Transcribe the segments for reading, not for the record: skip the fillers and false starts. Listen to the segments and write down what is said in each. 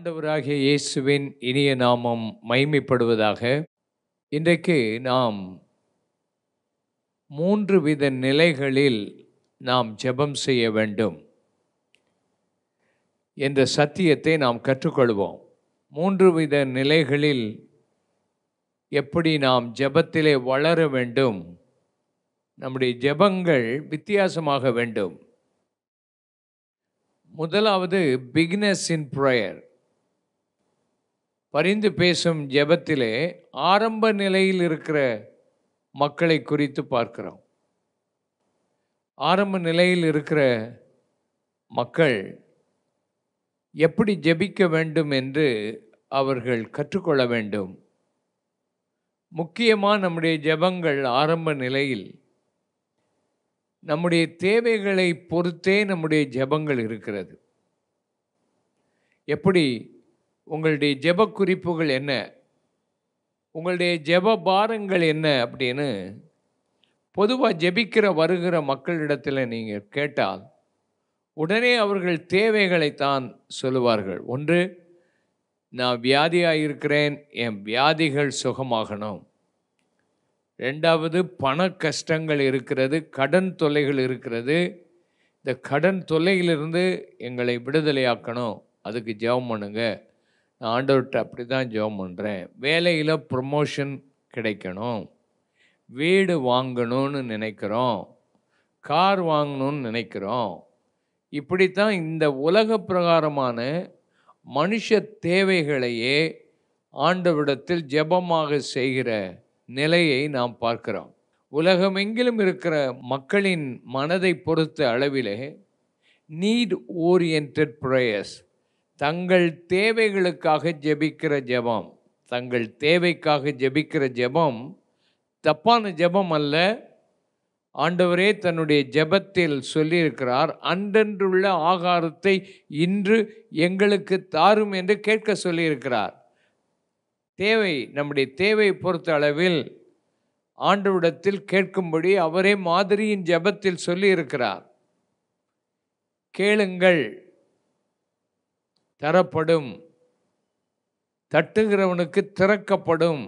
ஆண்டவராகிய இயேசுவின் இனிய நாமம் மகிமைப்படுவதாக. இன்றைக்கு நாம் 3 வித நிலைகளில் நாம் ஜெபம் செய்ய வேண்டும் என்ற சத்தியத்தை நாம் கற்றுக்கொள்வோம். 3 வித நிலைகளில் எப்படி நாம் ஜெபத்திலே வளர வேண்டும், நம்முடைய ஜெபங்கள் வித்தியாசமாக வேண்டும். முதலாவது பிகினர்ஸ் இன் ப்ரேயர், பரிந்து பேசும் ஜெபத்திலே ஆரம்ப நிலையில் இருக்கிற மக்களை குறித்து பார்க்கிறோம். ஆரம்ப நிலையில் இருக்கிற மக்கள் எப்படி ஜெபிக்க வேண்டும் என்று அவர்கள் கற்றுக்கொள்ள வேண்டும். முக்கியமாக நம்முடைய ஜெபங்கள் ஆரம்ப நிலையில் நம்முடைய தேவைகளை பொறுத்தே நம்முடைய ஜெபங்கள் இருக்கிறது. எப்படி உங்களுடைய ஜெப குறிப்புகள் என்ன, உங்களுடைய ஜெப பாரங்கள் என்ன அப்படின்னு பொதுவாக ஜெபிக்கிற வருகிற மக்களிடத்தில் நீங்கள் கேட்டால் உடனே அவர்கள் தேவைகளைத்தான் சொல்லுவார்கள். ஒன்று, நான் வியாதியாக இருக்கிறேன், என் வியாதிகள் சுகமாகணும். ரெண்டாவது, பண கஷ்டங்கள் இருக்கிறது, கடன் தொல்லைகள் இருக்கிறது, இந்த கடன் தொல்லையிலிருந்து எங்களை விடுதலையாக்கணும், அதுக்கு ஜெபம் பண்ணுங்க. நான் ஆண்டவர்கிட்ட அப்படி தான் ஜெபம் பண்ணுறேன். வேலையில் ப்ரமோஷன் கிடைக்கணும், வீடு வாங்கணும்னு நினைக்கிறோம், கார் வாங்கணும்னு நினைக்கிறோம். இப்படித்தான் இந்த உலக பிரகாரமான மனுஷ தேவைகளையே ஆண்டவரிடத்தில் ஜெபமாக செய்கிற நிலையை நாம் பார்க்கிறோம். உலகமெங்கிலும் இருக்கிற மக்களின் மனதை பொறுத்த அளவிலே நீட் ஓரியன்ட் ப்ரேயர்ஸ், தங்கள் தேவைகளுக்காக ஜெபிக்கிற ஜெபம், தங்கள் தேவைக்காக ஜெபிக்கிற ஜெபம் தப்பான ஜெபம் அல்ல. ஆண்டவரே தன்னுடைய ஜெபத்தில் சொல்லியிருக்கிறார், அன்றன்றுள்ள ஆகாரத்தை இன்று எங்களுக்கு தாரும் என்று கேட்க சொல்லியிருக்கிறார். தேவை, நம்முடைய தேவையை பொறுத்த அளவில் ஆண்டவரிடத்தில் கேட்கும்படி அவரே மாதிரியின் ஜெபத்தில் சொல்லியிருக்கிறார். கேளுங்கள் தரப்படும், தட்டுகிறவனுக்கு திறக்கப்படும்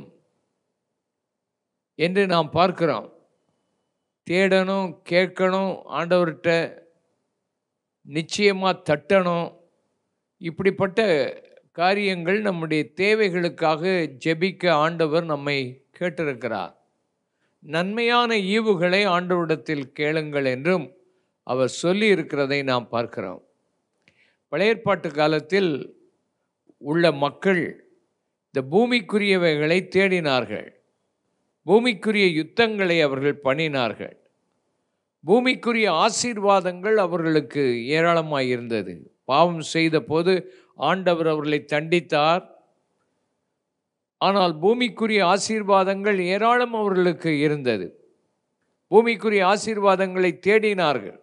என்று நாம் பார்க்கிறோம். தேடணும், கேட்கணும், ஆண்டவர்கிட்ட நிச்சயமாக தட்டணும். இப்படிப்பட்ட காரியங்கள் நம்முடைய தேவைகளுக்காக ஜெபிக்க ஆண்டவர் நம்மை கேட்டிருக்கிறார். நன்மையான ஈவுகளை ஆண்டவரிடத்தில் கேளுங்கள் என்றும் அவர் சொல்லி இருக்கிறதை நாம் பார்க்கிறோம். பழைய ஏற்பாட்டு காலத்தில் உள்ள மக்கள் இந்த பூமிக்குரியவைகளை தேடினார்கள், பூமிக்குரிய யுத்தங்களை அவர்கள் பண்ணினார்கள், பூமிக்குரிய ஆசீர்வாதங்கள் அவர்களுக்கு ஏராளமாக இருந்தது. பாவம் செய்த போது ஆண்டவர் அவர்களை தண்டித்தார், ஆனால் பூமிக்குரிய ஆசீர்வாதங்கள் ஏராளம் அவர்களுக்கு இருந்தது. பூமிக்குரிய ஆசீர்வாதங்களை தேடினார்கள்.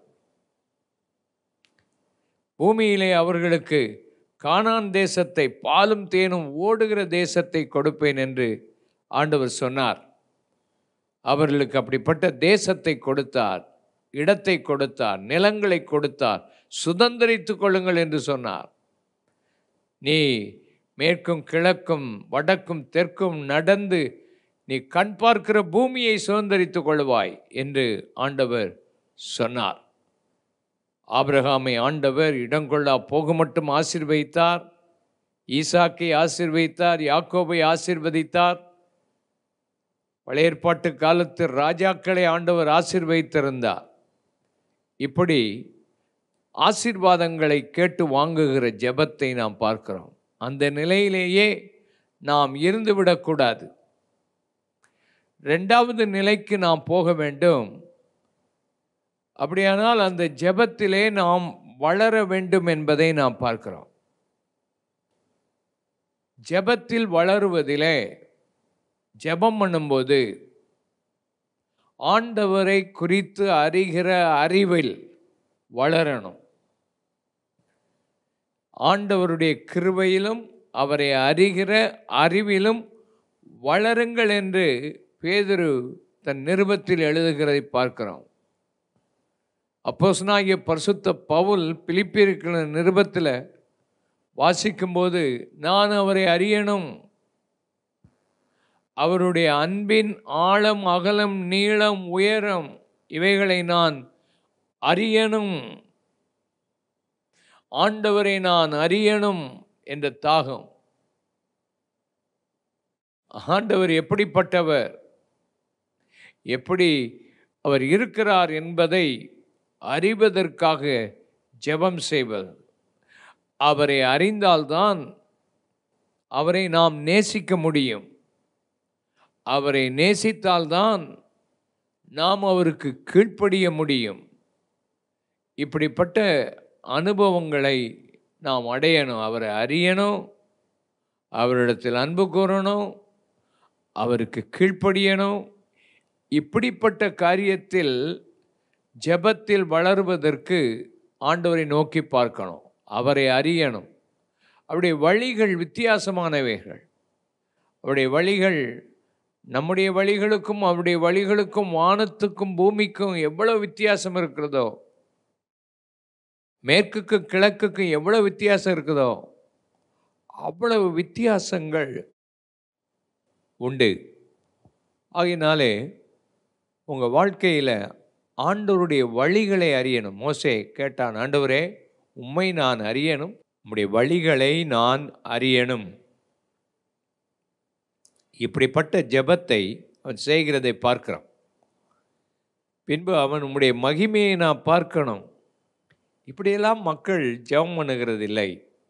பூமியிலே அவர்களுக்கு கானான் தேசத்தை, பாலும் தேனும் ஓடுகிற தேசத்தை கொடுப்பேன் என்று ஆண்டவர் சொன்னார். அவர்களுக்கு அப்படிப்பட்ட தேசத்தை கொடுத்தார், இடத்தை கொடுத்தார், நிலங்களை கொடுத்தார், சுதந்திரித்து கொள்ளுங்கள் என்று சொன்னார். நீ மேற்கும் கிழக்கும் வடக்கும் தெற்கும் நடந்து நீ கண் பார்க்கிற பூமியை சுதந்திரித்து கொள்வாய் என்று ஆண்டவர் சொன்னார். ஆபிரகாமை ஆண்டவர் இடங்கொள்ளா போக மட்டும் ஆசீர்வதித்தார், ஈசாக்கை ஆசீர்வதித்தார், யாக்கோபை ஆசீர்வதித்தார். பழைய ஏற்பாட்டு காலத்து ராஜாக்களை ஆண்டவர் ஆசீர்வதித்திருந்தார். இப்படி ஆசீர்வாதங்களை கேட்டு வாங்குகிற ஜெபத்தை நாம் பார்க்கிறோம். அந்த நிலையிலேயே நாம் இருந்துவிடக்கூடாது. ரெண்டாவது நிலைக்கு நாம் போக வேண்டும். அப்படியானால் அந்த ஜெபத்திலே நாம் வளர வேண்டும் என்பதை நாம் பார்க்கிறோம். ஜெபத்தில் வளருவதிலே, ஜெபம் பண்ணும்போது ஆண்டவரை குறித்து அறிகிற அறிவில் வளரணும். ஆண்டவருடைய கிருபையிலும் அவரை அறிகிற அறிவிலும் வளருங்கள் என்று பேதுரு தன் நிருபத்தில் எழுதுகிறதை பார்க்கிறோம். அப்போஸ்தலனாகிய பரிசுத்த பவுல் பிலிப்பியருக்கு நிருபத்தில் வாசிக்கும்போது நான் அவரை அறியணும், அவருடைய அன்பின் ஆழம் அகலம் நீளம் உயரம் இவைகளை நான் அறியணும், ஆண்டவரை நான் அறியணும் என்ற தாகம். ஆண்டவர் எப்படிப்பட்டவர், எப்படி அவர் இருக்கிறார் என்பதை அறிவதற்காக ஜெபம் செய்வது. அவரை அறிந்தால்தான் அவரை நாம் நேசிக்க முடியும். அவரை நேசித்தால்தான் நாம் அவருக்கு கீழ்ப்படிய முடியும். இப்படிப்பட்ட அனுபவங்களை நாம் அடையணும். அவரை அறியணும், அவரிடத்தில் அன்பு கூறணும், அவருக்கு கீழ்ப்படியணும். இப்படிப்பட்ட காரியத்தில் ஜெபத்தில் வளருவதற்கு ஆண்டவரை நோக்கி பார்க்கணும், அவரை அறியணும். அவருடைய வழிகள் வித்தியாசமானவைகள். அவருடைய வழிகள் நம்முடைய வழிகளுக்கும் அவருடைய வழிகளுக்கும் வானத்துக்கும் பூமிக்கும் எவ்வளவு வித்தியாசம் இருக்கிறதோ, மேற்குக்கும் கிழக்குக்கும் எவ்வளவு வித்தியாசம் இருக்குதோ அவ்வளவு வித்தியாசங்கள் உண்டு. ஆகையினாலே உங்கள் வாழ்க்கையில் ஆண்டவருடைய வழிகளை அறியணும். மோசே கேட்டான், ஆண்டவரே உம்மை நான் அறியணும், உம்முடைய வழிகளை நான் அறியணும். இப்படிப்பட்ட ஜெபத்தை அவன் செய்கிறதை பார்க்கிறான். பின்பு அவன் உம்முடைய மகிமையை நான் பார்க்கணும். இப்படியெல்லாம் மக்கள் ஜெபம் பண்ணுகிறது இல்லை.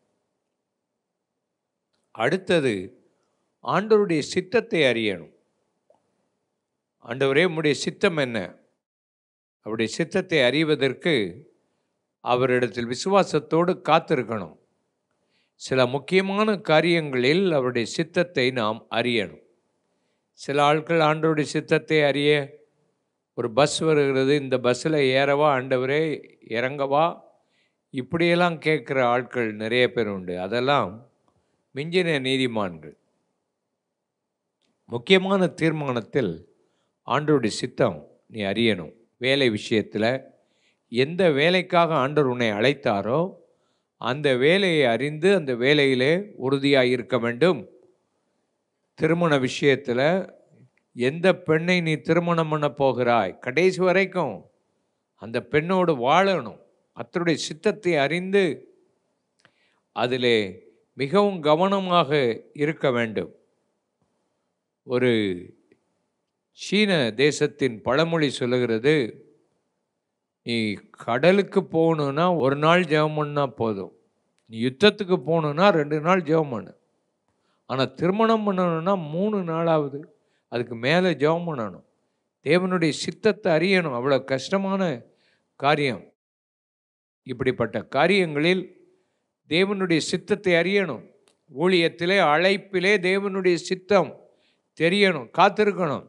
அடுத்தது ஆண்டவருடைய சித்தத்தை அறியணும். ஆண்டவரே உம்முடைய சித்தம் என்ன? அவருடைய சித்தத்தை அறிவதற்கு அவரிடத்தில் விசுவாசத்தோடு காத்திருக்கணும். சில முக்கியமான காரியங்களில் அவருடைய சித்தத்தை நாம் அறியணும். சில ஆட்கள் ஆண்டவருடைய சித்தத்தை அறிய, ஒரு பஸ் வருகிறது, இந்த பஸ்ஸில் ஏறவா ஆண்டவரே, இறங்கவா, இப்படியெல்லாம் கேட்குற ஆட்கள் நிறைய பேர் உண்டு. அதெல்லாம் மிஞ்சின நீதிமான்கள். முக்கியமான தீர்மானத்தில் ஆண்டவருடைய சித்தம் நீ அறியணும். வேலை விஷயத்தில் எந்த வேலைக்காக ஆண்டவர் உன்னை அழைத்தாரோ அந்த வேலையை அறிந்து அந்த வேலையிலே உறுதியாக இருக்க வேண்டும். திருமண விஷயத்தில் எந்த பெண்ணை நீ திருமணம் பண்ண போகிறாய், கடைசி வரைக்கும் அந்த பெண்ணோடு வாழணும். கர்த்தருடைய சித்தத்தை அறிந்து அதிலே மிகவும் கவனமாக இருக்க வேண்டும். ஒரு சீன தேசத்தின் பழமொழி சொல்லுகிறது, நீ கடலுக்கு போகணுன்னா ஒரு நாள் ஜெபம் பண்ணா போதும், நீ யுத்தத்துக்கு போகணுன்னா 2 நாள் ஜெபம் பண்ணு. ஆனால் திருமணம் பண்ணணுன்னா 3 நாளாவது, அதுக்கு மேலே ஜெபம் பண்ணணும். தேவனுடைய சித்தத்தை அறியணும். அவ்வளோ கஷ்டமான காரியம். இப்படிப்பட்ட காரியங்களில் தேவனுடைய சித்தத்தை அறியணும். ஊழியத்திலே அழைப்பிலே தேவனுடைய சித்தம் தெரியணும், காத்திருக்கணும்.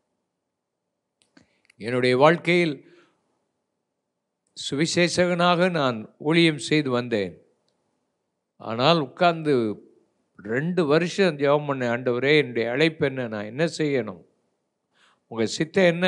என்னுடைய வாழ்க்கையில் சுவிசேஷகனாக நான் ஊழியம் செய்து வந்தேன். ஆனால் உட்கார்ந்து 2 வருஷம் ஜெபம் பண்ண, ஆண்டவரே என்னுடைய அழைப்பு என்ன, நான் என்ன செய்யணும், உங்கள் சித்தம் என்ன?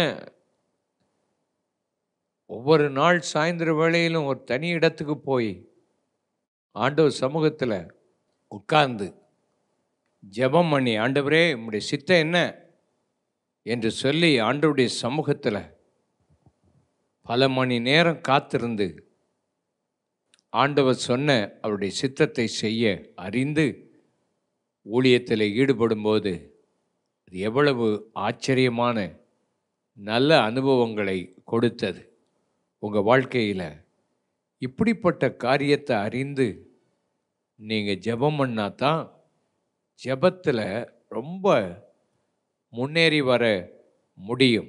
ஒவ்வொரு நாள் சாயந்தர வேளையிலும் ஒரு தனி இடத்துக்கு போய் ஆண்டவர் சமூகத்தில் உட்கார்ந்து ஜெபம் பண்ணி, ஆண்டவரே உம்முடைய சித்தம் என்ன என்று சொல்லி ஆண்டவருடைய சமூகத்தில் பல மணி நேரம் காத்திருந்து ஆண்டவர் சொன்ன அவருடைய சித்தத்தை செய்ய அறிந்து ஊழியத்தில் ஈடுபடும்போது அது எவ்வளவு ஆச்சரியமான நல்ல அனுபவங்களை கொடுத்தது. உங்கள் வாழ்க்கையில் இப்படிப்பட்ட காரியத்தை அறிந்து நீங்கள் ஜெபம் பண்ணாதான் ஜெபத்தில் ரொம்ப முன்னேறி வர முடியும்.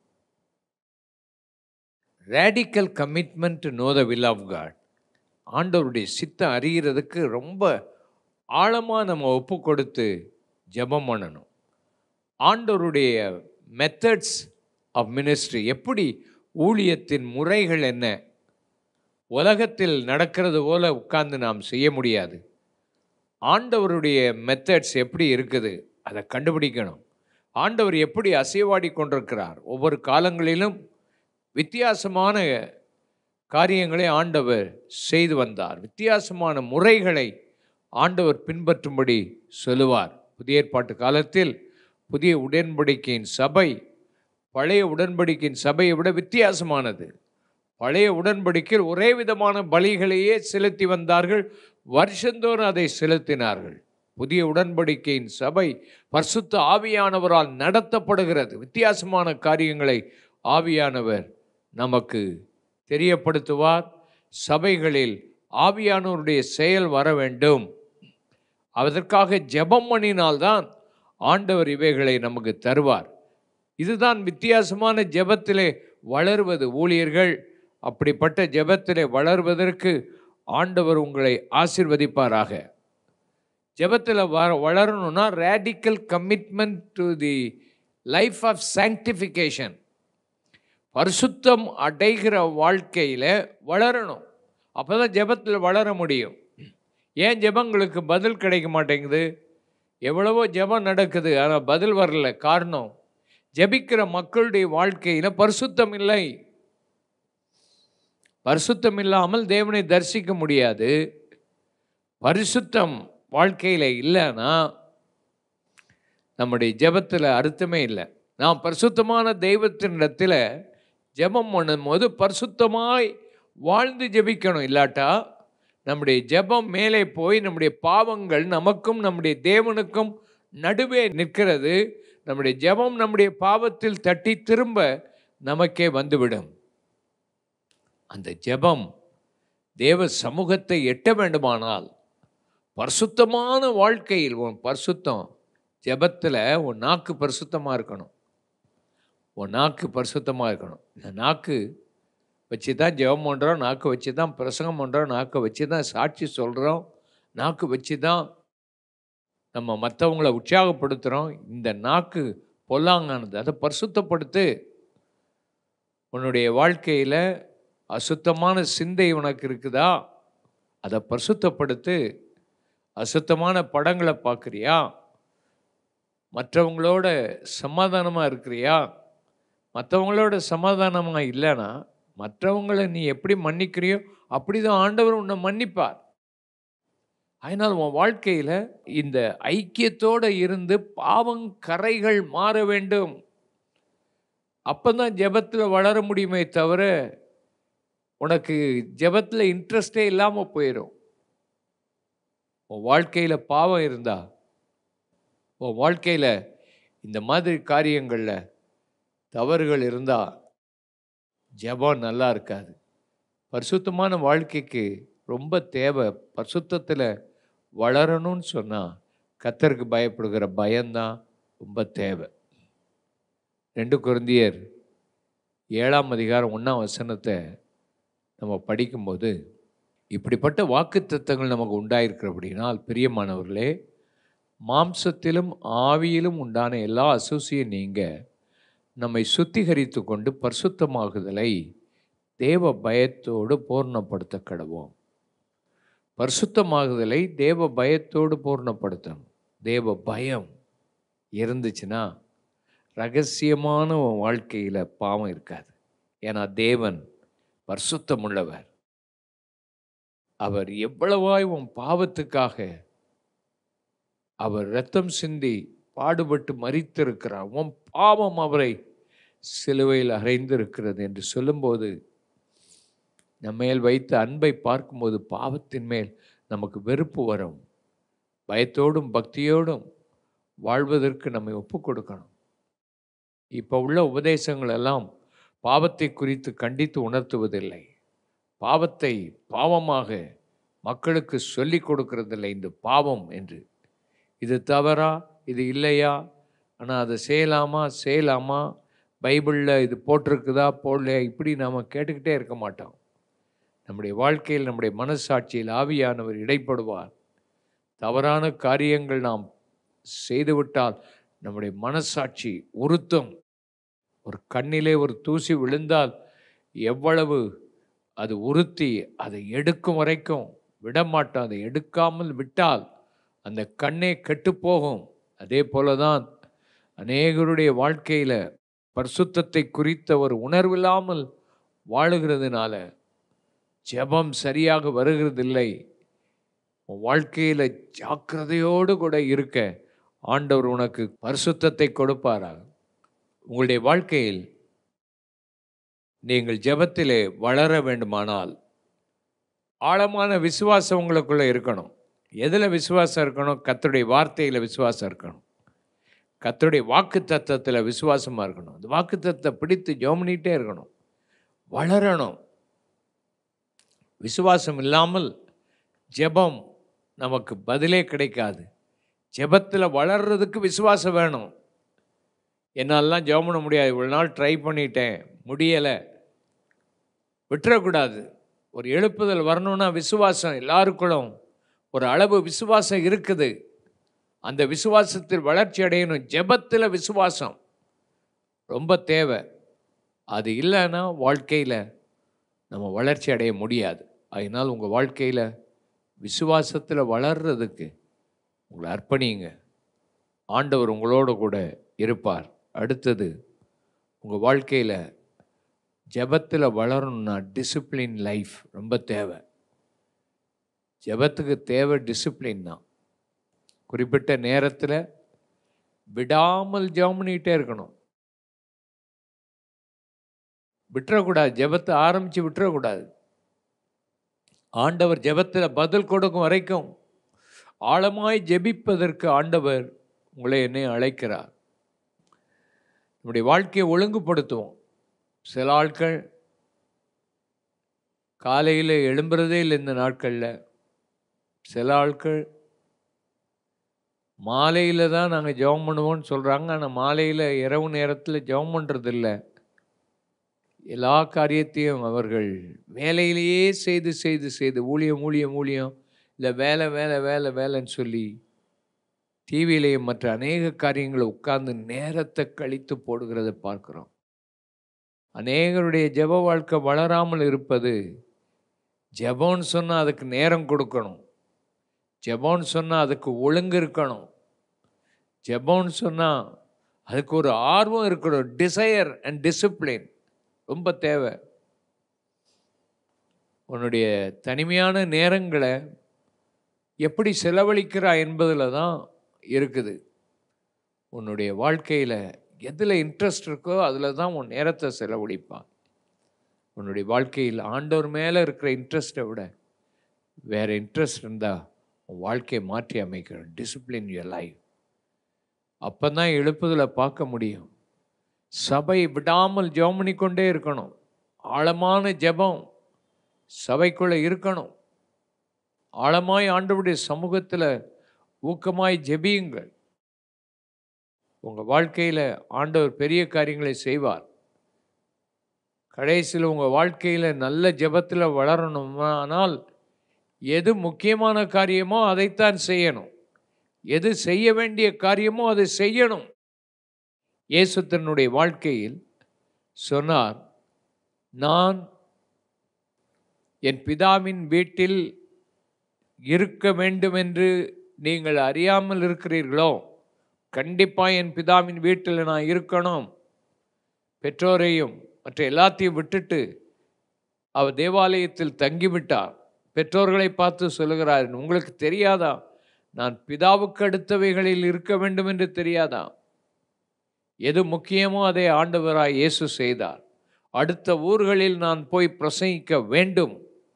Radical commitment to know the will of God. ஆண்டவருடைய சித்தம் அறிகிறதுக்கு ரொம்ப ஆழமாக நம்ம ஒப்பு கொடுத்து ஜெபம் பண்ணணும். ஆண்டவருடைய மெத்தட்ஸ் ஆஃப் மினிஸ்ட்ரி, எப்படி ஊழியத்தின் முறைகள் என்ன, உலகத்தில் நடக்கிறது போல உட்கார்ந்து நாம் செய்ய முடியாது. ஆண்டவருடைய மெத்தட்ஸ் எப்படி இருக்குது அதை கண்டுபிடிக்கணும். ஆண்டவர் எப்படி அசைவாடி கொண்டிருக்கிறார், ஒவ்வொரு காலங்களிலும் வித்தியாசமான காரியங்களை ஆண்டவர் செய்து வந்தார். வித்தியாசமான முறைகளை ஆண்டவர் பின்பற்றும்படி சொல்லுவார். புதிய ஏற்பாட்டு காலத்தில் புதிய உடன்படிக்கையின் சபை பழைய உடன்படிக்கையின் சபையை விட வித்தியாசமானது. பழைய உடன்படிக்கையில் ஒரே விதமான பலிகளையே செலுத்தி வந்தார்கள், வருஷந்தோறும் அதை செலுத்தினார்கள். புதிய உடன்படிக்கையின் சபை பரிசுத்த ஆவியானவரால் நடத்தப்படுகிறது. வித்தியாசமான காரியங்களை ஆவியானவர் நமக்கு தெரியப்படுத்துவார். சபைகளில் ஆவியானவருடைய செயல் வர வேண்டும். அதற்காக ஜெபம் பண்ணினால்தான் ஆண்டவர் இவைகளை நமக்கு தருவார். இதுதான் வித்தியாசமான ஜெபத்திலே வளர்வது. ஊழியர்கள் அப்படிப்பட்ட ஜெபத்திலே வளர்வதற்கு ஆண்டவர் உங்களை ஆசீர்வதிப்பாராக. ஜெபத்தில் வளரணும்னா radical commitment to the life of sanctification, பரிசுத்தம் அடைகிற வாழ்க்கையில் வளரணும். அப்போ தான் ஜெபத்தில் வளர முடியும். ஏன் ஜெபங்களுக்கு பதில் கிடைக்க மாட்டேங்குது? எவ்வளவோ ஜெபம் நடக்குது, ஆனால் பதில் வரல. காரணம், ஜெபிக்கிற மக்களுடைய வாழ்க்கையில் பரிசுத்தம் இல்லை. பரிசுத்தம் இல்லாமல் தேவனை தரிசிக்க முடியாது. பரிசுத்தம் வாழ்க்கையில் இல்லைன்னா நம்முடைய ஜெபத்தில் அர்த்தமே இல்லை. நாம் பரிசுத்தமான தெய்வத்தினிடத்தில் ஜெபம் பண்ணும்போது பரிசுத்தமாய் வாழ்ந்து ஜெபிக்கணும். இல்லாட்டா நம்முடைய ஜெபம் மேலே போய் நம்முடைய பாவங்கள் நமக்கும் நம்முடைய தேவனுக்கும் நடுவே நிற்கிறது. நம்முடைய ஜெபம் நம்முடைய பாவத்தில் தட்டி திரும்ப நமக்கே வந்துவிடும். அந்த ஜெபம் தேவ சமூகத்தை எட்ட வேண்டுமானால் பரிசுத்தமான வாழ்க்கையில் உன் பரிசுத்தம், ஜெபத்தில் உன் நாக்கு பரிசுத்தமாக இருக்கணும். உன் நாக்கு பரிசுத்தமாக இருக்கணும். இந்த நாக்கு வச்சு தான் ஜெபம் பண்ணுறோம், நாக்கு வச்சு தான் பிரசங்கம் பண்ணுறோம், நாக்கை வச்சு தான் சாட்சி சொல்கிறோம், நாக்கு வச்சு தான் நம்ம மற்றவங்களை உற்சாகப்படுத்துகிறோம். இந்த நாக்கு பொல்லாங்கானது, அதை பரிசுத்தப்படுத்து. உன்னுடைய வாழ்க்கையில் அசுத்தமான சிந்தை உனக்கு இருக்குதா, அதை பரிசுத்தப்படுத்து. அசுத்தமான படங்களை பார்க்குறியா? மற்றவங்களோட சமாதானமாக இருக்கிறியா? மற்றவங்களோட சமாதானமாக இல்லைன்னா மற்றவங்களை நீ எப்படி மன்னிக்கிறியோ அப்படி தான் ஆண்டவர் உன்னை மன்னிப்பார். அதனால் உன் வாழ்க்கையில் இந்த ஐக்கியத்தோடு இருந்து பாவங்கரைகள் மாற வேண்டும். அப்போ தான் ஜெபத்தில் வளர முடியுமே தவிர உனக்கு ஜெபத்தில் இன்ட்ரெஸ்டே இல்லாமல் போயிடும். உன் வாழ்க்கையில் பாவம் இருந்தா, உன் வாழ்க்கையில் இந்த மாதிரி காரியங்களில் தவறுகள் இருந்தால் ஜெபம் நல்லா இருக்காது. பரிசுத்தமான வாழ்க்கைக்கு ரொம்ப தேவை. பரிசுத்தத்தில் வளரணும்னு சொன்னால் கர்த்தருக்கு பயப்படுகிற பயம்தான் ரொம்ப தேவை. 2 கொரிந்தியர் 7ஆம் அதிகாரம் 1ஆம் வசனத்தை நம்ம படிக்கும்போது இப்படிப்பட்ட வாக்குத்தத்தங்கள் நமக்கு உண்டாயிருக்கிறபடினால், பிரியமானவர்களே, மாம்சத்திலும் ஆவியிலும் உண்டான எல்லா அசூசியும் நீங்க நம்மை சுத்திகரித்து கொண்டு பரிசுத்தமாகுதலை தேவ பயத்தோடு பூர்ணப்படுத்த கடவோம். பரிசுத்தமாகுதலை தேவ பயத்தோடு பூர்ணப்படுத்தணும். தேவ பயம் இருந்துச்சுன்னா ரகசியமான வாழ்க்கையில் பாவம் இருக்காது. ஏன்னா தேவன் பரிசுத்தம் உள்ளவர். அவர் எவ்வளவாய் உன் பாவத்துக்காக அவர் இரத்தம் சிந்தி பாடுபட்டு மரித்திருக்கிறார். உன் பாவம் அவரை சிலுவையில் அறைந்திருக்கிறது என்று சொல்லும்போது, நம்மேல் வைத்த அன்பை பார்க்கும்போது பாவத்தின் மேல் நமக்கு வெறுப்பு வரும். பயத்தோடும் பக்தியோடும் வாழ்வதற்கு நம்மை ஒப்பு கொடுக்கணும். இப்போ உள்ள உபதேசங்கள் எல்லாம் பாவத்தை குறித்து கண்டித்து உணர்த்துவதில்லை. பாவத்தை பாவமாக மக்களுக்கு சொல்லி கொடுக்கறதில்லை. இந்த பாவம் என்று, இது தவறா, இது இல்லையா, ஆனால் அதை செய்யலாமா, பைபிளில் இது போட்டிருக்குதா போடலையா, இப்படி நாம் கேட்டுக்கிட்டே இருக்க மாட்டோம். நம்முடைய வாழ்க்கையில் நம்முடைய மனசாட்சியில் ஆவியானவர் இடைப்படுவார். தவறான காரியங்கள் நாம் செய்துவிட்டால் நம்முடைய மனசாட்சி உறுத்தும். ஒரு கண்ணிலே ஒரு தூசி விழுந்தால் எவ்வளவு அது உறுத்தி அதை எடுக்கும் வரைக்கும் விடமாட்டோம். அதை எடுக்காமல் விட்டால் அந்த கண்ணே கெட்டுப்போகும். அதே போல தான் அநேகருடைய வாழ்க்கையில் பரிசுத்தத்தை குறித்த ஒரு உணர்வில்லாமல் வாழுகிறதுனால ஜெபம் சரியாக வருகிறதில்லை. உன் வாழ்க்கையில் ஜாக்கிரதையோடு கூட இருக்க ஆண்டவர் உனக்கு பரிசுத்தத்தை கொடுப்பாராக. உங்களுடைய வாழ்க்கையில் நீங்கள் ஜெபத்திலே வளர வேண்டுமானால் ஆழமான விசுவாசம் உங்களுக்குள்ளே இருக்கணும். எதில் விசுவாசம் இருக்கணும்? கர்த்தருடைய வார்த்தையில் விசுவாசம் இருக்கணும். கர்த்தருடைய வாக்கு தத்தத்தில் விசுவாசமாக இருக்கணும். அந்த வாக்கு தத்தத்தை பிடித்து ஜெபம் பண்ணிகிட்டே இருக்கணும், வளரணும். விசுவாசம் இல்லாமல் ஜெபம் நமக்கு பதிலே கிடைக்காது. ஜெபத்தில் வளர்றதுக்கு விசுவாசம் வேணும். என்னாலலாம் ஜெபம் பண்ண முடியாது, இவ்வளோ நாள் ட்ரை பண்ணிட்டேன், முடியலை, விட்டுறக்கூடாது. ஒரு எழுப்புதல் வரணும்னா விசுவாசம் எல்லாருக்குள்ளும் ஒரு அளவு விசுவாசம் இருக்குது. அந்த விசுவாசத்தில் வளர்ச்சி அடையணும். ஜெபத்தில் விசுவாசம் ரொம்ப தேவை. அது இல்லைன்னா வாழ்க்கையில் நம்ம வளர்ச்சி அடைய முடியாது. அதனால் உங்கள் வாழ்க்கையில் விசுவாசத்தில் வளர்றதுக்கு உங்களை அர்ப்பணிங்க. ஆண்டவர் உங்களோட கூட இருப்பார். அடுத்தது, உங்கள் வாழ்க்கையில் ஜெபத்தில் வளரணும்னா டிசிப்ளின் லைஃப் ரொம்ப தேவை. ஜெபத்துக்கு தேவை டிசிப்ளின் தான். குறிப்பிட்ட நேரத்தில் விடாமல் ஜெபம் பண்ணிகிட்டே இருக்கணும். விட்டுறக்கூடாது, ஜெபத்தை ஆரம்பித்து விட்டுறக்கூடாது. ஆண்டவர் ஜெபத்தில் பதில் கொடுக்கும் வரைக்கும் ஆழமாய் ஜெபிப்பதற்கு ஆண்டவர் உங்களை என்னை அழைக்கிறார். நம்முடைய வாழ்க்கையை ஒழுங்குபடுத்துவோம். சில ஆட்கள் காலையில் எழும்புறதே இல்லை இந்த நாட்களில். சில ஆட்கள் மாலையில் தான் நாங்கள் ஜெபம் பண்ணுவோம்னு சொல்கிறாங்க. ஆனால் மாலையில் இரவு நேரத்தில் ஜெபம் பண்ணுறது இல்லை. எல்லா காரியத்தையும் அவர்கள் வேலையிலேயே செய்து செய்து செய்து ஊழியம் ஊழியம் ஊழியம் இல்லை வேலை வேலை வேலை வேலைன்னு சொல்லி டிவியிலேயும் மற்ற அநேக காரியங்களை உட்கார்ந்து நேரத்தை கழித்து போடுகிறத பார்க்குறோம். அநேகருடைய ஜெப வாழ்க்கை வளராமல் இருப்பது, ஜெபம்னு சொன்னால் அதுக்கு நேரம் கொடுக்கணும், ஜெபம்னு சொன்னால் அதுக்கு ஒழுங்கு இருக்கணும், ஜெபம்னு சொன்னால் அதுக்கு ஒரு ஆர்வம் இருக்கணும். டிசையர் அண்ட் டிசிப்ளின் ரொம்ப தேவை. உன்னுடைய தனிமையான நேரங்களை எப்படி செலவழிக்கிறா என்பதில் தான் இருக்குது. உன்னுடைய வாழ்க்கையில் எதில் இன்ட்ரெஸ்ட் இருக்கோ அதில் தான் உன் நேரத்தை செலவழிப்பான். உன்னுடைய வாழ்க்கையில் ஆண்டவர் மேலே இருக்கிற இன்ட்ரெஸ்ட்டை விட வேறு இன்ட்ரெஸ்ட் இருந்தால் உன் வாழ்க்கையை மாற்றி அமைக்கணும். Discipline your life. அப்போ தான் எழுப்புதலை பார்க்க முடியும். சபை விடாமல் ஜெபம் பண்ணிக்கொண்டே இருக்கணும். ஆழமான ஜெபம் சபைக்குள்ளே இருக்கணும். ஆழமாய் ஆண்டவருடைய சமூகத்தில் ஊக்கமாய் ஜெபியுங்கள். உங்கள் வாழ்க்கையில் ஆண்டவர் பெரிய காரியங்களை செய்வார். கடைசியில் உங்கள் வாழ்க்கையில் நல்ல ஜெபத்தில் வளரணுமானால் எது முக்கியமான காரியமோ அதைத்தான் செய்யணும். எது செய்ய வேண்டிய காரியமோ அதை செய்யணும். இயேசு தன்னுடைய வாழ்க்கையில் சொன்னார், நான் என் பிதாவின் வீட்டில் இருக்க வேண்டும் என்று நீங்கள் அறியாமல் இருக்கிறீர்களோ? கண்டிப்பாக என் பிதாவின் வீட்டில் நான் இருக்கணும். பெற்றோரையும் மற்ற எல்லாத்தையும் விட்டுட்டு அவர் தேவாலயத்தில் தங்கிவிட்டார். பெற்றோர்களை பார்த்து சொல்லுகிறார், உங்களுக்கு தெரியாதா நான் பிதாவுக்கு அடுத்தவைகளில் இருக்க வேண்டும் என்று தெரியாதா? எது முக்கியமோ அதை ஆண்டவராய் இயேசு செய்தார். அடுத்த ஊர்களில் நான் போய் பிரசங்கிக்க வேண்டும்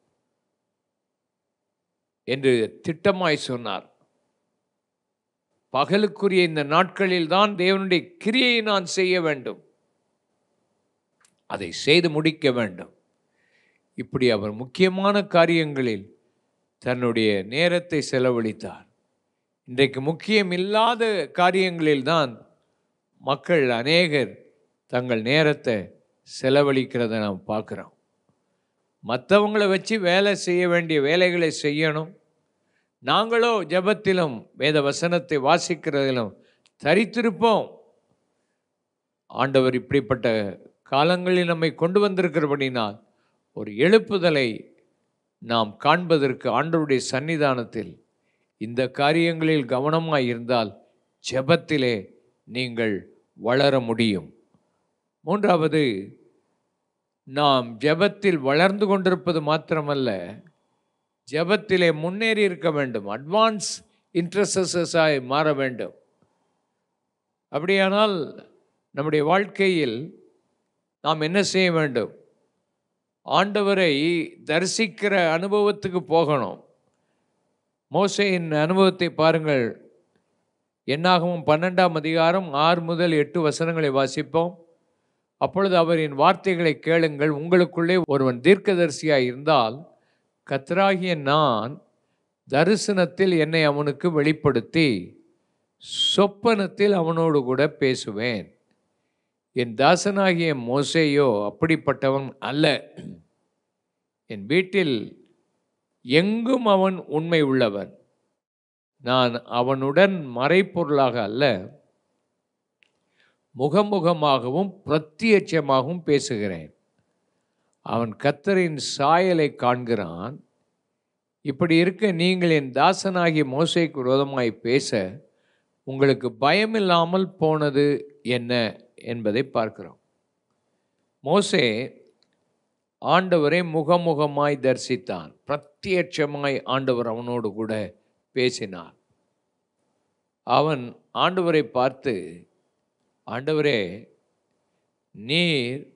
என்று திட்டமாய் சொன்னார். பகலுக்குரிய இந்த நாட்களில் தான் தேவனுடைய கிரியை நான் செய்ய வேண்டும், அதை செய்து முடிக்க வேண்டும். இப்படி அவர் முக்கியமான காரியங்களில் தன்னுடைய நேரத்தை செலவழித்தார். இன்றைக்கு முக்கியம் இல்லாத காரியங்களில் தான் மக்கள் அநேகர் தங்கள் நேரத்தை செலவழிக்கிறத நாம் பார்க்குறோம். மற்றவங்களை வச்சு வேலை செய்ய வேண்டிய வேலைகளை செய்யணும். நாங்களோ ஜெபத்திலும் வேத வசனத்தை வாசிக்கிறதிலும் தரித்திருப்போம். ஆண்டவர் இப்படிப்பட்ட காலங்களில் நம்மை கொண்டு வந்திருக்கிறபடினால் ஒரு எழுப்புதலை நாம் காண்பதற்கு ஆண்டவருடைய சன்னிதானத்தில் இந்த காரியங்களில் கவனமாக இருந்தால் ஜெபத்திலே நீங்கள் வளர முடியும். மூன்றாவது, நாம் ஜெபத்தில் வளர்ந்து கொண்டிருப்பது மாத்திரமல்ல, ஜெபத்திலே முன்னேறி இருக்க வேண்டும். அட்வான்ஸ் இன்டர்செசர்ஸாய் மாற வேண்டும். அப்படியானால் நம்முடைய வாழ்க்கையில் நாம் என்ன செய்ய வேண்டும்? ஆண்டவரை தரிசிக்கிற அனுபவத்துக்கு போகணும். மோசேயின் அனுபவத்தை பாருங்கள். என்னாகமம் 12ஆம் அதிகாரம் 6 முதல் 8 வசனங்களை வாசிப்போம். அப்பொழுது அவரின் வார்த்தைகளை கேளுங்கள். உங்களுக்குள்ளே ஒருவன் தீர்க்கதரிசியாய் இருந்தால் கர்த்தராகிய நான் தரிசனத்தில் என்னை அவனுக்கு வெளிப்படுத்தி சொப்பனத்தில் அவனோடு கூட பேசுவேன். என் தாசனாகிய மோசேயோ அப்படிப்பட்டவன் அல்ல. என் வீட்டில் எங்கும் அவன் உண்மை உள்ளவன். நான் அவனுடன் மறைப்பொருளாக அல்ல, முகமுகமாகவும் பிரத்யட்சமாகவும் பேசுகிறேன். அவன் கர்த்தரின் சாயலை காண்கிறான். இப்படி இருக்க நீங்கள் என் தாசனாகிய மோசேக்கு விரோதமாய் பேச உங்களுக்கு பயமில்லாமல் போனது என்ன என்பதை பார்க்கிறோம். மோசே ஆண்டவரை முகமுகமாய் தரிசித்தான். பிரத்யட்சமாய் ஆண்டவர் அவனோடு கூட பேசினார். அவன் ஆண்டவரை பார்த்து, ஆண்டவரே, நீர்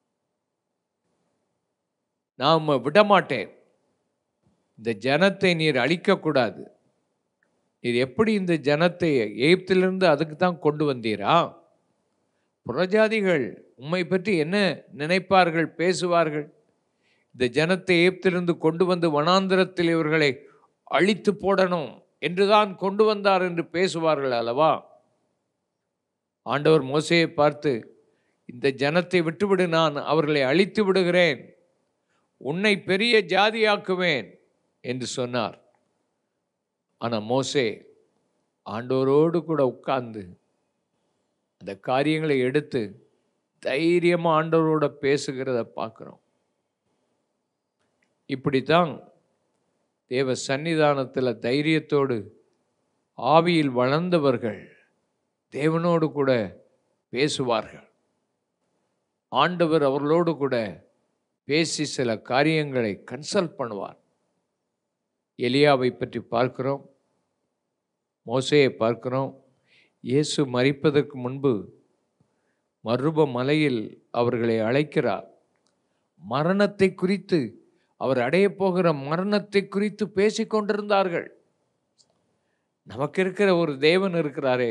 நாம் விடமாட்டேன், இந்த ஜனத்தை நீர் அழிக்கக்கூடாது. நீர் எப்படி இந்த ஜனத்தை எகிப்திலிருந்து அதுக்கு தான் கொண்டு வந்தீரா? புறஜாதிகள் உம்மை பற்றி என்ன நினைப்பார்கள், பேசுவார்கள்? இந்த ஜனத்தை எகிப்திலிருந்து கொண்டு வந்து வனாந்திரத்தில் இவர்களை அழித்து போடணும் என்றுதான் கொண்டு வந்தார் என்று பேசுவார்கள் அல்லவா? ஆண்டவர் மோசேயை பார்த்து, இந்த ஜனத்தை விட்டுவிடு, நான் அவர்களை அழித்து விடுகிறேன், உன்னை பெரிய ஜாதியாக்குவேன் என்று சொன்னார். ஆனால் மோசே ஆண்டவரோடு கூட உட்கார்ந்து அந்த காரியங்களை எடுத்து தைரியமாக ஆண்டவரோட பேசுகிறத பார்க்குறோம். இப்படித்தான் தேவ சன்னிதானத்தில் தைரியத்தோடு ஆவியில் வளர்ந்தவர்கள் தேவனோடு கூட பேசுவார்கள். ஆண்டவர் அவர்களோடு கூட பேசி சில காரியங்களை கன்சல்ட் பண்ணுவார். எலியாவை பற்றி பார்க்கிறோம், மோசேயை பார்க்கிறோம். இயேசு மரிப்பதற்கு முன்பு மருப மலையில் அவர்களை அழைக்கிறார். மரணத்தை குறித்து, அவர் அடைய போகிற மரணத்தை குறித்து பேசிக்கொண்டிருந்தார்கள். நமக்கு இருக்கிற ஒரு தேவன் இருக்கிறாரே,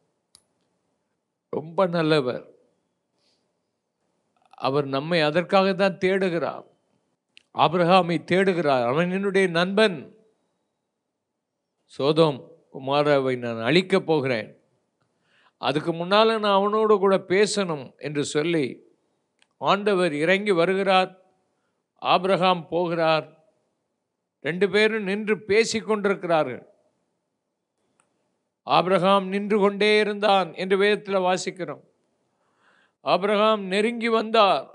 ரொம்ப நல்லவர். அவர் நம்மை அதற்காக தான் தேடுகிறார். ஆபிரகாமை தேடுகிறார். அவன் என்னுடைய நண்பன். சோதோம் குமாராவை நான் அழிக்கப் போகிறேன், அதுக்கு முன்னால் நான் அவனோடு கூட பேசணும் என்று சொல்லி ஆண்டவர் இறங்கி வருகிறார். ஆபிரகாம் போகிறார். 2 பேரும் நின்று பேசிக்கொண்டிருக்கிறார்கள். ஆபிரகாம் நின்று கொண்டே இருந்தான் என்று வேதத்தில் வாசிக்கிறோம். ஆபிரகாம் நெருங்கி வந்தார்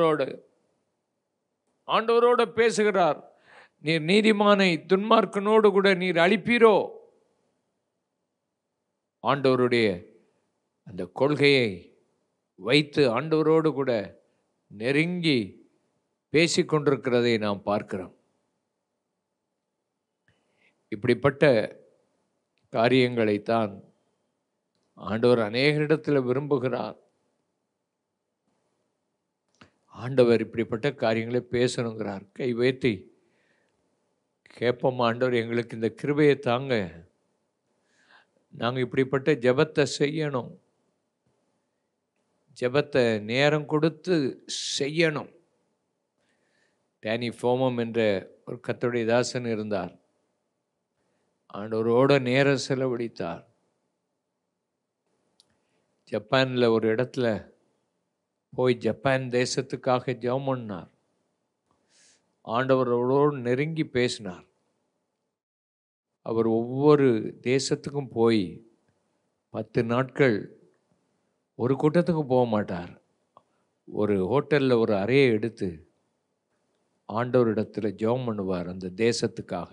ஆண்டவரோடு பேசுகிறார். நீர் நீதிமானை துன்மார்க்கனோடு கூட நீர் அழிப்பீரோ? ஆண்டவருடைய அந்த கொள்கையை வைத்து ஆண்டவரோடு கூட நெருங்கி பேசிக்கொண்டிருக்கிறதை நாம் பார்க்கிறோம். இப்படிப்பட்ட காரியங்களைத்தான் ஆண்டவர் அநேகரிடத்தில் விரும்புகிறார். ஆண்டவர் இப்படிப்பட்ட காரியங்களை பேசணுங்கிறார். கை உயர்த்தி கேட்போம், ஆண்டவர் எங்களுக்கு இந்த கிருபையை தாங்க, நாங்கள் இப்படிப்பட்ட ஜெபத்தை செய்யணும், ஜெபத்தை நேரம் கொடுத்து செய்யணும். டேனி ஃபோமம் என்ற ஒரு கர்த்தருடைய தாசன் இருந்தார். ஆண்டவரோட நேரம் செலவழித்தார். ஜப்பானில் ஒரு இடத்துல போய் ஜப்பான் தேசத்துக்காக ஜெபம் பண்ணார். ஆண்டவரோடு நெருங்கி பேசினார். அவர் ஒவ்வொரு தேசத்துக்கும் போய் 10 நாட்கள் ஒரு கூட்டத்துக்கு போக மாட்டார். ஒரு ஹோட்டலில் ஒரு அறையை எடுத்து ஆண்டவரிடத்தில் ஜெபம் பண்ணுவார் அந்த தேசத்துக்காக.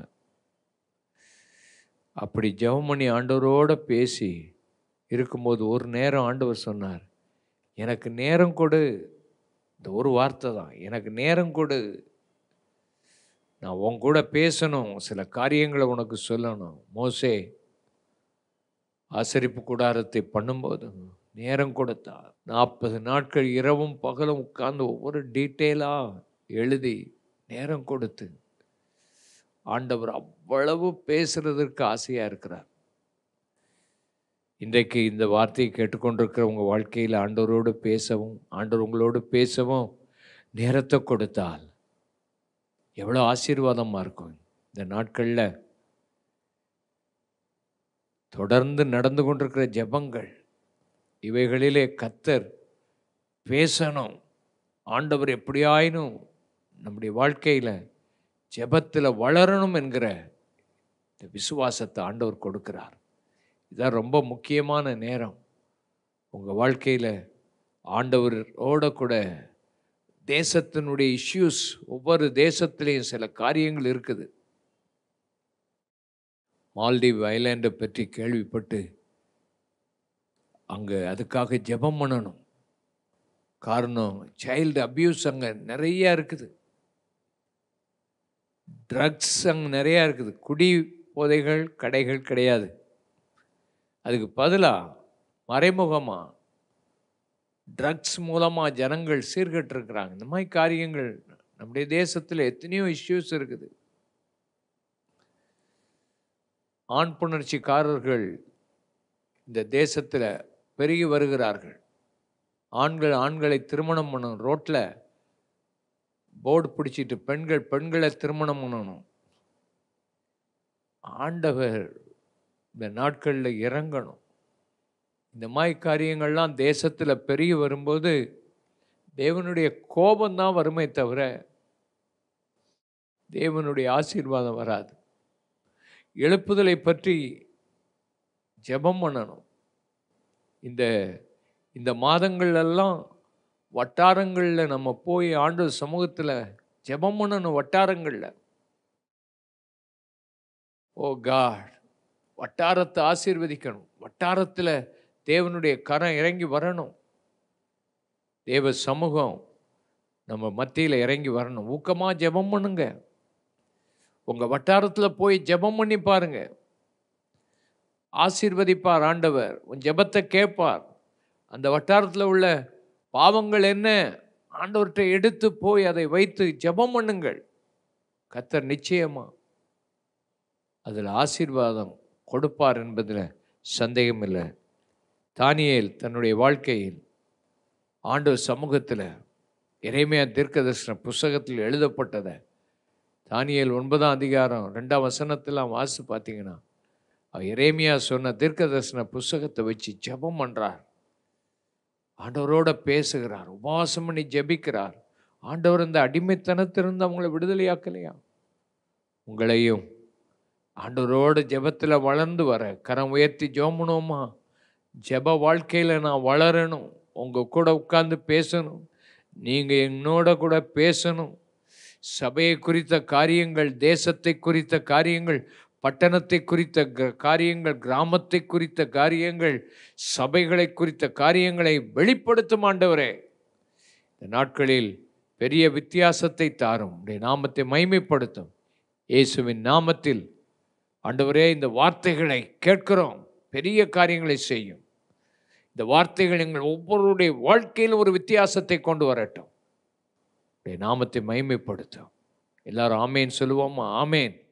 அப்படி ஜெபம் பண்ணி ஆண்டவரோடு பேசி இருக்கும்போது ஒரு நேரம் ஆண்டவர் சொன்னார், எனக்கு நேரம் கொடு. இந்த ஒரு வார்த்தை தான், எனக்கு நேரம் கொடு, நான் உன் கூட பேசணும், சில காரியங்களை உனக்கு சொல்லணும். மோசே ஆசரிப்பு கூடாரத்தை பண்ணும்போது நேரம் கொடுத்தார். 40 நாட்கள் இரவும் பகலும் உட்கார்ந்து ஒவ்வொரு டீட்டெயிலாக எழுதி நேரம் கொடுத்து ஆண்டவர் அவ்வளவு பேசுறதற்கு ஆசையாக இருக்கிறார். இன்றைக்கு இந்த வார்த்தையை கேட்டுக்கொண்டிருக்கிற உங்கள் வாழ்க்கையில் ஆண்டவரோடு பேசவும், ஆண்டவர் உங்களோடு பேசவும் நேரத்தை கொடுத்தால் எவ்வளோ ஆசீர்வாதமாக இருக்கும். இந்த நாட்களில் தொடர்ந்து நடந்து கொண்டிருக்கிற ஜெபங்கள், இவைகளிலே கர்த்தர் பேசணும். ஆண்டவர் எப்படியாயினும் நம்முடைய வாழ்க்கையில் ஜெபத்தில் வளரணும் என்கிற இந்த விசுவாசத்தை ஆண்டவர் கொடுக்கிறார். இதுதான் ரொம்ப முக்கியமான நேரம் உங்கள் வாழ்க்கையில். ஆண்டவரோட கூட தேசத்தினுடைய இஷ்யூஸ், ஒவ்வொரு தேசத்துலேயும் சில காரியங்கள் இருக்குது. மால்டீவ் ஐலாண்டை பற்றி கேள்விப்பட்டு அங்கே அதுக்காக ஜெபம் பண்ணணும். காரணம், சைல்டு அப்யூஸ் அங்கே நிறையா இருக்குது, ட்ரக்ஸ் அங்கே நிறையா இருக்குது. குடி போதைகள் கடைகள் கிடையாது, அதுக்கு பதிலாக மறைமுகமாக ட்ரக்ஸ் மூலமாக ஜனங்கள் சீர்கட்டிருக்கிறாங்க. இந்த மாதிரி காரியங்கள் நம்முடைய தேசத்தில் எத்தனையோ இஷ்யூஸ் இருக்குது. ஆண் புணர்ச்சிக்காரர்கள் இந்த தேசத்தில் பெருகி வருகிறார்கள். ஆண்களை திருமணம் பண்ணணும், ரோட்டில் போர்டு பிடிச்சிட்டு பெண்களை திருமணம் பண்ணணும். ஆண்டவர் இந்த நாட்களில் இறங்கணும். இந்த மாதிரி காரியங்கள்லாம் தேசத்தில் பெருகி வரும்போது தேவனுடைய கோபம்தான் வருமே தவிர தேவனுடைய ஆசீர்வாதம் வராது. எழுப்புதலை பற்றி ஜெபம் பண்ணணும். இந்த மாதங்கள்லாம் வட்டாரங்களில் நம்ம போய் ஆண்டவர் சமூகத்தில் ஜெபம் பண்ணணும். வட்டாரங்களில், ஓ காட், வட்டாரத்தை ஆசீர்வதிக்கணும். வட்டாரத்தில் தேவனுடைய கரம் இறங்கி வரணும். தேவ சமூகம் நம்ம மத்தியில் இறங்கி வரணும். ஊக்கமாக ஜெபம் பண்ணுங்க. உங்கள் வட்டாரத்தில் போய் ஜெபம் பண்ணி பாருங்க. ஆசீர்வதிப்பார் ஆண்டவர். உன் ஜெபத்தை கேட்பார். அந்த வட்டாரத்தில் உள்ள பாவங்கள் என்ன, ஆண்டவர்கிட்ட எடுத்து போய் அதை வைத்து ஜெபம் பண்ணுங்கள். கர்த்தர் நிச்சயமா அதில் ஆசீர்வாதம் கொடுப்பார் என்பதில் சந்தேகம் இல்லை. தானியேல் தன்னுடைய வாழ்க்கையில் ஆண்டவர் சமூகத்தில் எரேமியா தீர்க்கதரிசன புஸ்தகத்தில் எழுதப்பட்டதை தானியேல் 9ஆம் அதிகாரம் 2ஆம் வசனத்தில் வாசி பார்த்தீங்கன்னா, எரேமியா சொன்ன தீர்க்கதரிசன புஸ்தகத்தை வச்சு ஜெபம் பண்ணுறார். ஆண்டவரோட பேசுகிறார், உபவாசம் பண்ணி ஜெபிக்கிறார். ஆண்டவர் இந்த அடிமைத்தனத்திலிருந்து அவங்களை விடுதலையாக்கலையா? உங்களையும் ஆண்டவரோட ஜெபத்தில் வளர்ந்து வர கரம் உயர்த்தி ஜெபம் பண்ணுவோமா? ஜெப வாழ்க்கையில் நான் வளரணும், உங்கள் கூட உட்கார்ந்து பேசணும், நீங்கள் என்னோட கூட பேசணும். சபையை குறித்த காரியங்கள், தேசத்தை குறித்த காரியங்கள், பட்டணத்தை குறித்த காரியங்கள், கிராமத்தை குறித்த காரியங்கள், சபைகளை குறித்த காரியங்களை வெளிப்படுத்தும் ஆண்டவரே. இந்த நாட்களில் பெரிய வித்தியாசத்தை தாரும், உடைய நாமத்தை மகிமைப்படுத்தும். இயேசுவின் நாமத்தில் ஆண்டவரே, இந்த வார்த்தைகளை கேட்கிறோம், பெரிய காரியங்களை செய்யும். இந்த வார்த்தைகள் எங்கள் ஒவ்வொருடைய வாழ்க்கையில் ஒரு வித்தியாசத்தை கொண்டு வரட்டும். நாமத்தை மகிமைப்படுத்தும். எல்லாரும் ஆமேன் சொல்லுவோமா? ஆமேன்.